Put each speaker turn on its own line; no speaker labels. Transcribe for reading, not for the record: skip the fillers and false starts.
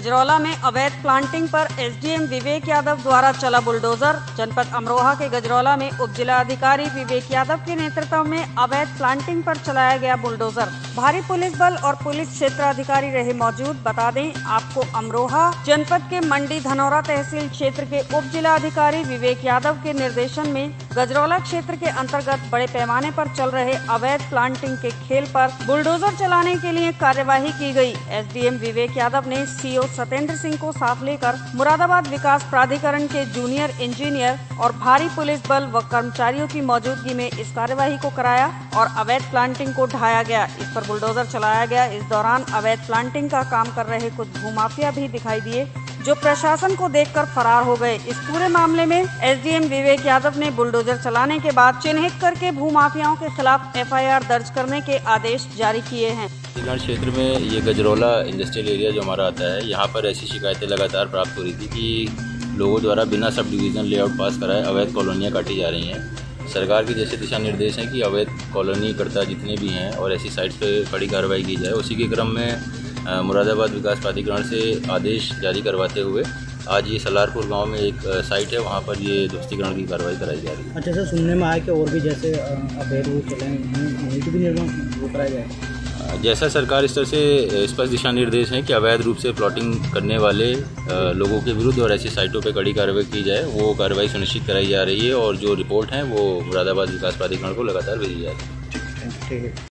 गजरौला में अवैध प्लांटिंग पर एसडीएम विवेक यादव द्वारा चला बुलडोजर। जनपद अमरोहा के गजरौला में उप जिला अधिकारी विवेक यादव के नेतृत्व में अवैध प्लांटिंग पर चलाया गया बुलडोजर। भारी पुलिस बल और पुलिस क्षेत्र अधिकारी रहे मौजूद। बता दें आपको, अमरोहा जनपद के मंडी धनौरा तहसील क्षेत्र के उप जिला अधिकारी विवेक यादव के निर्देशन में गजरौला क्षेत्र के अंतर्गत बड़े पैमाने पर चल रहे अवैध प्लांटिंग के खेल पर बुलडोजर चलाने के लिए कार्यवाही की गई। एसडीएम विवेक यादव ने सीओ सत्येंद्र सिंह को साथ लेकर मुरादाबाद विकास प्राधिकरण के जूनियर इंजीनियर और भारी पुलिस बल व कर्मचारियों की मौजूदगी में इस कार्यवाही को कराया और अवैध प्लांटिंग को ढाया गया। इस पर बुलडोजर चलाया गया। इस दौरान अवैध प्लांटिंग का काम कर रहे कुछ भूमाफिया भी दिखाई दिए, जो प्रशासन को देखकर फरार हो गए। इस पूरे मामले में एसडीएम विवेक यादव ने बुलडोजर चलाने के बाद चिन्हित करके भूमाफियाओं के खिलाफ एफआईआर दर्ज करने के आदेश जारी किए हैं।
क्षेत्र में ये गजरौला इंडस्ट्रियल एरिया जो हमारा आता है, यहाँ पर ऐसी शिकायतें लगातार प्राप्त हो रही थी कि लोगों द्वारा बिना सब डिवीज़न लेआउट पास कराए अवैध कॉलोनियाँ काटी जा रही हैं। सरकार के जैसे दिशा निर्देश हैं कि अवैध कॉलोनी करता जितने भी हैं और ऐसी साइट पे कड़ी कार्रवाई की जाए। उसी के क्रम में मुरादाबाद विकास प्राधिकरण से आदेश जारी करवाते हुए आज ये सलारपुर गांव में एक साइट है, वहां पर ये ध्वस्तीकरण की कार्रवाई कराई जा रही है।
अच्छा सर, सुनने में आया कि और भी जैसे अवैध रूप चले हैं, भी निर्माण कराया जाए।
जैसा सरकार स्तर से स्पष्ट दिशा निर्देश हैं कि अवैध रूप से प्लॉटिंग करने वाले लोगों के विरुद्ध और ऐसी साइटों पर कड़ी कार्रवाई की जाए, वो कार्रवाई सुनिश्चित कराई जा रही है और जो रिपोर्ट है वो मुरादाबाद विकास प्राधिकरण को लगातार भेजी जा रही है।
ठीक है।